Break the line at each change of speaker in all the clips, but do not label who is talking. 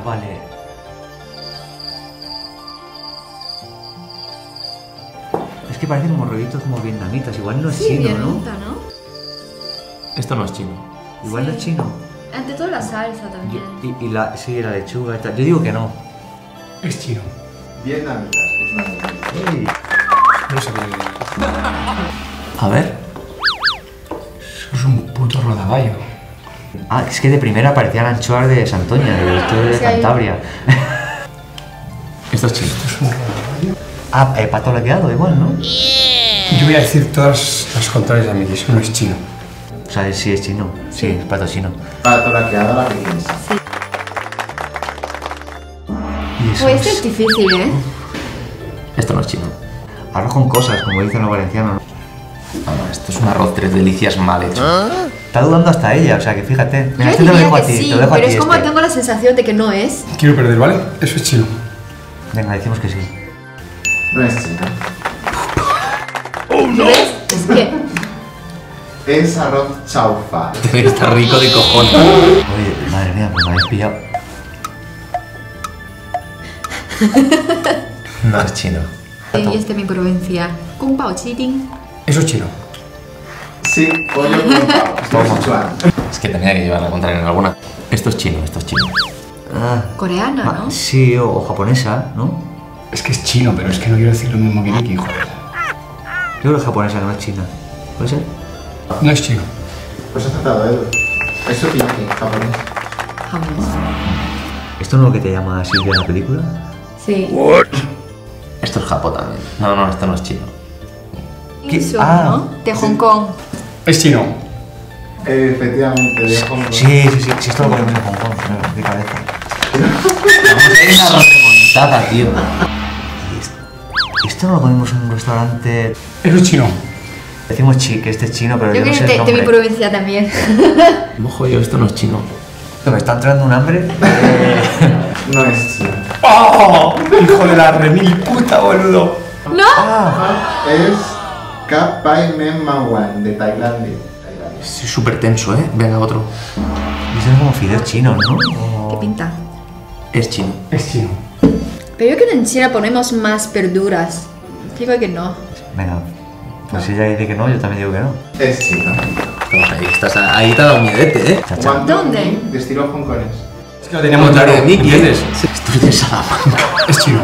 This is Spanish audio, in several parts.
Vale. Es que parecen como rollitos como vietnamitas. Igual no es chino,
vietnamita,
¿no?
¿no?
Esto no es chino.
Igual no es chino.
Ante todo la salsa también.
Y la lechuga y tal. Yo digo que no.
Es chino.
Vietnamitas, pues no.
Ey.
No sé qué.
A ver.
Eso es un puto rodaballo.
Ah, es que de primera parecían anchoas de Santoña, de
Sí, hay-
Cantabria.
Esto es chino.
Ah, pato laqueado igual, ¿no?
Yo voy a decir todas las contrarias a mí, eso no es chino.
O sea, sí es chino. Sí, es pato chino.
Pato laqueado a la pequeña.
Y eso
Pues este es difícil, ¿eh?
Esto no es chino.
arroz con cosas, como dicen los valencianos, ¿no?
No, esto es un arroz tres delicias mal hecho.
Está dudando hasta ella, o sea que fíjate. Mira,
Yo
este te lo
diría
dejo a
que
ti,
sí,
te lo dejo a
pero
ti
es como
este.
tengo la sensación de que no es.
Quiero perder, ¿vale? Eso es chino.
Venga, decimos que sí.
No es chino.
¿Ves? Es que...
Es arroz chaufa.
Está rico de cojones.
Oye, madre mía, pues me habéis pillado.
No es chino.
Y este mi provincia. Kung Pao Chi Ding.
Eso es chino.
Sí, pollo con pavo. Estoy Sichuan.
Es que tenía que llevar la contraria en alguna. Esto es chino, esto es chino.
Ah,
Coreana, ¿no?
sí, o japonesa, ¿no?
Es que es chino, pero es que no quiero decir lo mismo que Nicky, joder.
Yo creo que es japonesa, que no es china. ¿Puede ser?
No es chino.
Pues he tratado, Edu. Es sukiyaki, japonés.
Japonés.
¿Esto no es lo que te llama Silvia en la película?
Sí.
Esto es Japón también. No, esto no es chino.
¿Qué?
Eso,
Ah,
¿no? De Hong Kong.
Es chino.
Efectivamente, de Hong Kong.
Sí, esto lo ponemos en Hong Kong, no, de cabeza. Vamos a ir a una remontada, tío. ¿Esto no lo ponemos en un restaurante?
Eso es chino.
Decimos que este es chino, pero
Yo
yo no sé
creo
el
que de mi
nombre.
provincia también.
Mojo yo, esto no es chino.
Me está entrando un hambre.
No es chino.
¡Oh! Hijo de la remil puta, boludo.
¡No!
Es Kap Pai Mem Mawan, de Tailandia.
Es súper tenso, ¿eh? Venga, otro.
Esto es como fideos chinos, ¿no?
¿Qué pinta?
Es chino.
Es chino.
Pero yo creo que en China ponemos más verduras. Digo que no.
Venga, pues si ella dice que no, yo también digo que no.
Es chino.
Ahí te ha dado miedete, ¿eh?
Chacha.
¿Dónde?
De estilo hongkonés.
Es que lo teníamos claro,
de Nicky,
¿entiendes?
Esto es de Salamanca.
Es chino.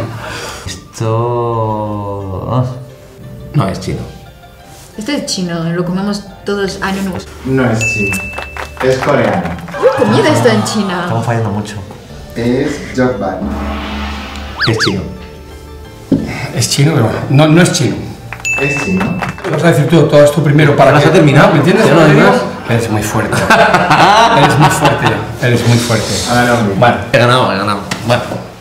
Esto... ah,
No es chino.
Esto es chino, lo comemos todos año nuevo.
No es chino. Es coreano.
Yo he comido esto en China.
Estamos fallando mucho.
Es jokbal.
Es chino.
Es chino, pero no es chino.
Es chino.
Vas a decir todo esto primero para
¿Lo has
que...
terminado?
¿Me entiendes?
¿Ya no hay
Rodrigo?
más?
Eres muy fuerte. Eres muy fuerte. Eres muy fuerte.
Ahora no.
Vale.
He ganado. Bueno.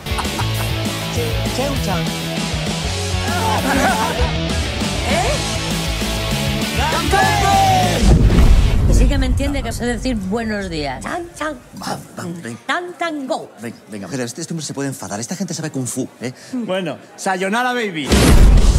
Que sí que me entiende que sé decir buenos días. Tan, tan. Tan, tan, go.
Venga, mujer, este hombre se puede enfadar. Esta gente sabe Kung Fu, ¿eh?
Bueno, sayonara, baby.